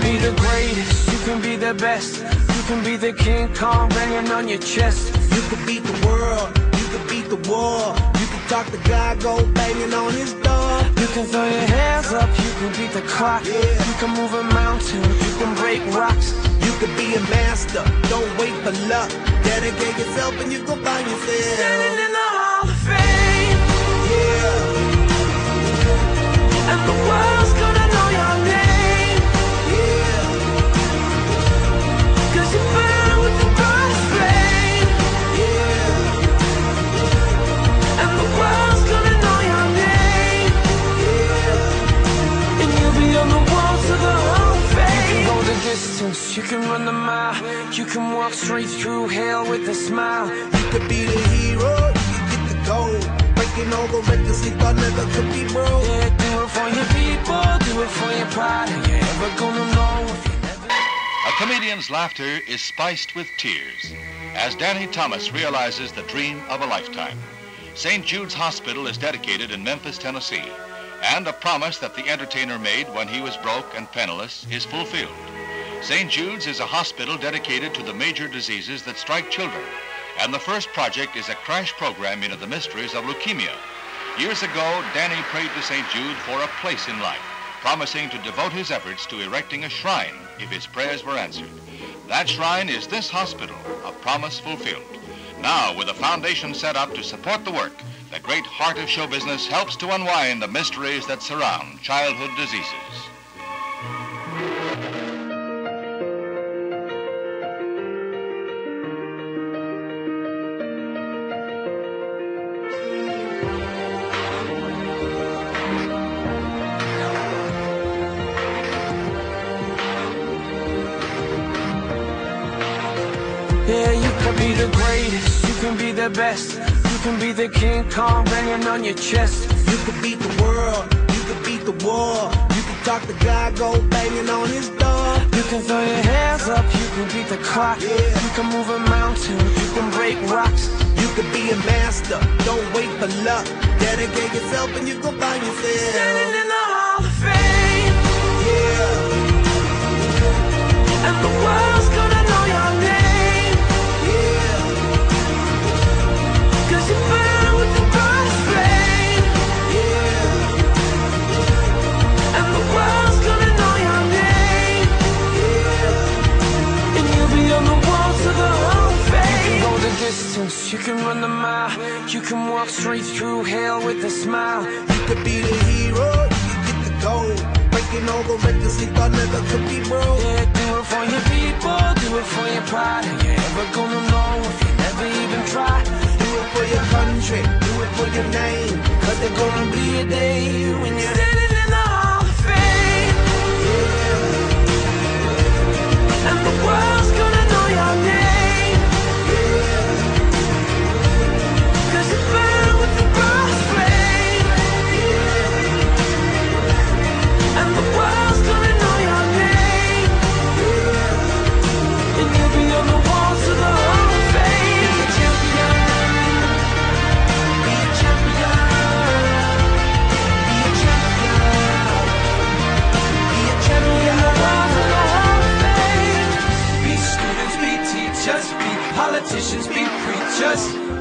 be the greatest, you can be the best. You can be the King Kong banging on your chest. You can beat the world, you can beat the war. You can talk to God, go banging on his door. You can throw your hands up, you can beat the clock. You can move a mountain, you can break rocks. You can be a master, don't wait for luck. Dedicate yourself and you go find yourself standing in the Hall of Fame. Yeah. And the world's gonna know your name. Yeah. 'Cause you burn with the brightest flame. Yeah. And the world's gonna know your name. Yeah. And you'll be on the walls of the Hall of Fame. You can go the distance, you can run the mile. You can walk straight through hell with a smile. You could be the hero, you get the gold. Breaking all the records he thought never could be broke. Yeah, do it for your people, do it for your pride. And you're ever gonna know if you never... A comedian's laughter is spiced with tears as Danny Thomas realizes the dream of a lifetime. St. Jude's Hospital is dedicated in Memphis, Tennessee, and a promise that the entertainer made when he was broke and penniless is fulfilled. St. Jude's is a hospital dedicated to the major diseases that strike children, and the first project is a crash program into the mysteries of leukemia. Years ago, Danny prayed to St. Jude for a place in life, promising to devote his efforts to erecting a shrine if his prayers were answered. That shrine is this hospital, a promise fulfilled. Now, with a foundation set up to support the work, the great heart of show business helps to unwind the mysteries that surround childhood diseases. Yeah, you can be the greatest, you can be the best. You can be the King Kong banging on your chest. You can beat the world, you can beat the war. You can talk to God, go banging on his door. You can throw your hands up, you can beat the clock. You can move a mountain, you can break rocks. You can be a master, don't wait for luck. Dedicate yourself and you go find yourself standing in the Hall of Fame. Yeah. And the world's gonna know your name. Yeah. 'Cause you burn with the brightest flame. Yeah. And the world's gonna know your name. Yeah. And you'll be on the walls of the Hall of Fame. You can go the distance, you can run the mile. You can walk straight through hell with a smile. You could be the hero, you get the gold. Breaking all the records he thought never could be broke. Yeah, do it for your people, do it for your pride. And you're ever gonna know if you never even try. Do it for your country, do it for your name. 'Cause there's gonna be a day when you're standing in the Hall of Fame. Yeah. And the world's gonna know your name. Yeah. 'Cause you burn with the brightest flame. Yeah. And the world's gonna know your name. Yeah. And you'll be on the walls of the Hall of Fame. Be a champion. Be a champion. Be a champion. Be a champion. On the walls of the Hall of Fame. Be students, be teachers, be politicians, be preachers.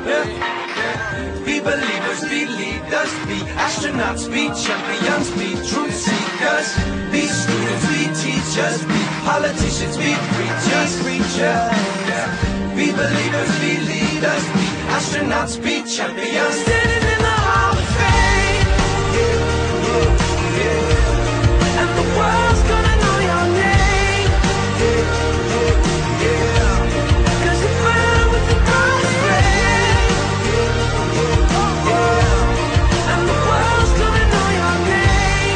Be believers, be leaders, be astronauts, be champions, be truth seekers. Be students, be teachers, be politicians, be preachers. Be believers, be leaders, be astronauts, be champions. Standing in the Hall of Fame. And the world's gonna know your name. 'Cause you burn with the brightest flame. And the world's gonna know your name.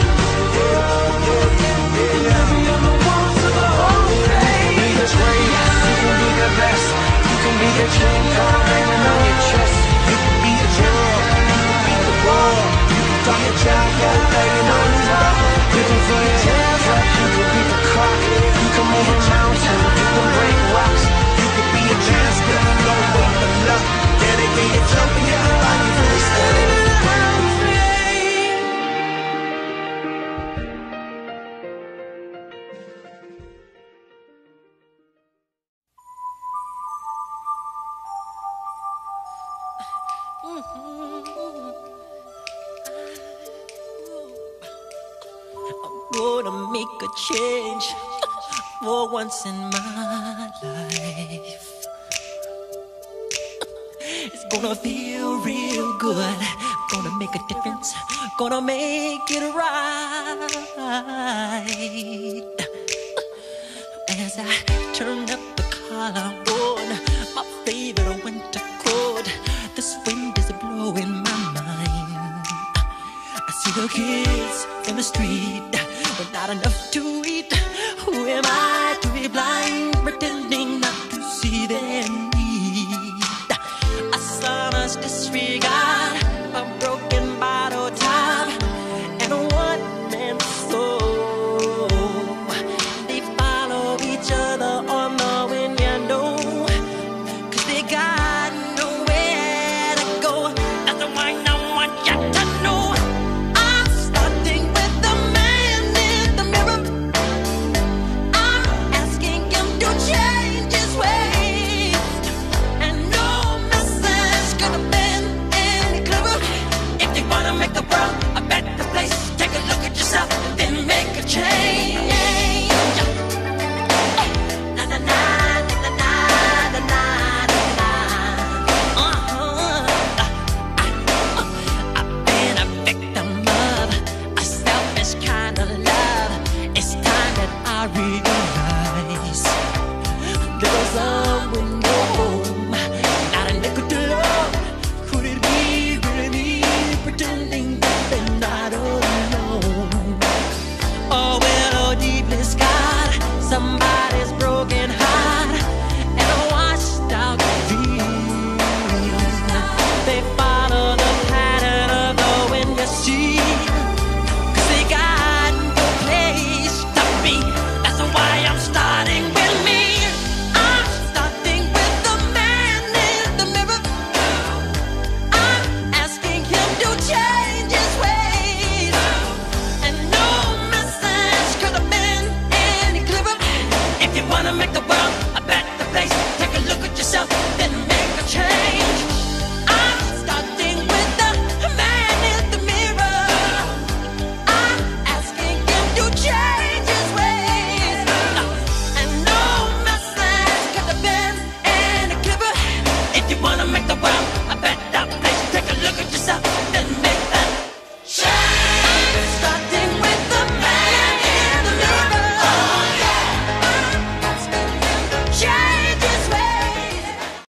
And you'll be on the walls of the Hall of Fame. Be the greatest, you can be the best. You can be the King Kong banging on your chest. You can be the hero, Gonna make a change for once in my life. It's gonna feel real good. Gonna make a difference. Gonna make it right. As I turn up the collar on my favorite winter coat, this wind is blowing my mind. I see the kids in the street, but not enough to eat. Who am I to be blind, pretending not to see their need? A son's disregard, a broken bottle top, and a one-man soul. They follow each other on the wind, you know, 'cause they got nowhere to go. That's the one I want you to know. I'm starting with the man in the mirror. I'm asking him to change his ways, and no message could have been any clearer. If you wanna make the world a better place, take a look at yourself, then make a change. Na na na na na na na na. I've been a victim of a selfish kind of love. It's time that I realize there was someone no home, not a nickel to love. Could it be really me pretending that they're not alone? Oh, well, oh, deeply scarred, somebody's broken heart and a washed out dream. They follow the pattern of the wind, you see, 'cause they got no place to be. That's why I'm starting with me. I'm starting with the man in the mirror. I'm asking him to change his ways, and no message could have been any clearer. If you wanna make the world a better place, take a look at yourself, then make a change. I'm starting with the man in the mirror. I'm asking him to change his ways, and no message could have been any clearer. If you wanna make the world a better place, take a look at yourself, then make